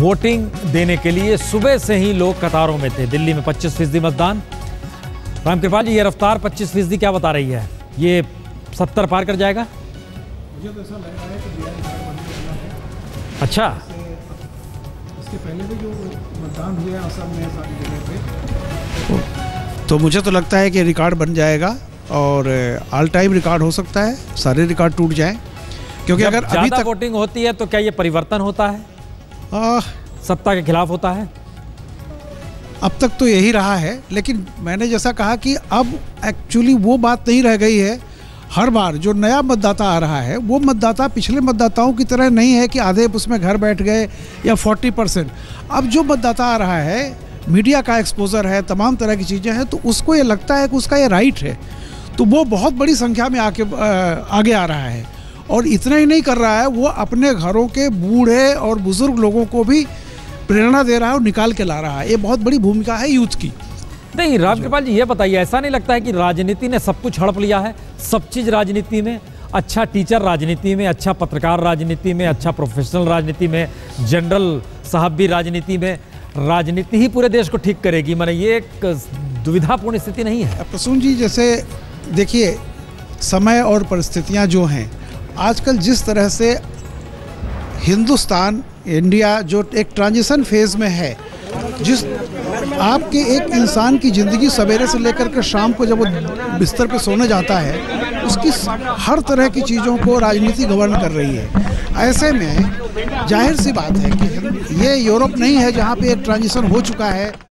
Voting देने के लिए सुबह से ही लोग कतारों में थे। दिल्ली में 25% मतदान। रामकृपाल जी, ये रफ्तार 25% क्या बता रही है? ये 70 पार कर जाएगा? मुझे तो ऐसा लग रहा है कि बिहार है। अच्छा, इसके पहले भी जो मतदान हुए असम में सारी जगह पे, तो मुझे तो लगता है कि रिकॉर्ड बन जाएगा और ऑल टाइम रिकॉर्ड हो सकता है, सारे रिकॉर्ड टूट जाएं। क्योंकि अगर अभी तक वोटिंग होती है तो क्या ये परिवर्तन होता है? सत्ता के खिलाफ होता है? अब तक तो यही रहा है, लेकिन मैंने जैसा कहा कि अब एक्चुअली वो बात नहीं रह गई है। हर बार जो नया मतदाता आ रहा है वो मतदाता पिछले मतदाताओं की तरह नहीं है कि आधे उसमें घर बैठ गए या 40%। अब जो मतदाता आ रहा है, मीडिया का एक्सपोजर है, तमाम तरह की चीज़ें हैं, तो उसको ये लगता है कि उसका ये राइट है, तो वो बहुत बड़ी संख्या में आगे आ रहा है। और इतना ही नहीं कर रहा है, वो अपने घरों के बूढ़े और बुजुर्ग लोगों को भी प्रेरणा दे रहा है और निकाल के ला रहा है। ये बहुत बड़ी भूमिका है यूथ की। नहीं, रामकृपाल जी ये बताइए, ऐसा नहीं लगता है कि राजनीति ने सब कुछ हड़प लिया है? सब चीज राजनीति में, अच्छा टीचर राजनीति में, अच्छा पत्रकार राजनीति में, अच्छा प्रोफेशनल राजनीति में, जनरल साहब भी राजनीति में। राजनीति ही पूरे देश को ठीक करेगी? माने ये एक दुविधापूर्ण स्थिति नहीं है? प्रसून जी, जैसे देखिए, समय और परिस्थितियां जो हैं आजकल, जिस तरह से हिंदुस्तान, इंडिया जो एक ट्रांजिशन फेज में है, जिस आपके एक इंसान की ज़िंदगी सवेरे से लेकर के शाम को जब वो बिस्तर पे सोने जाता है, उसकी हर तरह की चीज़ों को राजनीति गवर्न कर रही है। ऐसे में जाहिर सी बात है कि ये यूरोप नहीं है जहाँ पे एक ट्रांजिशन हो चुका है।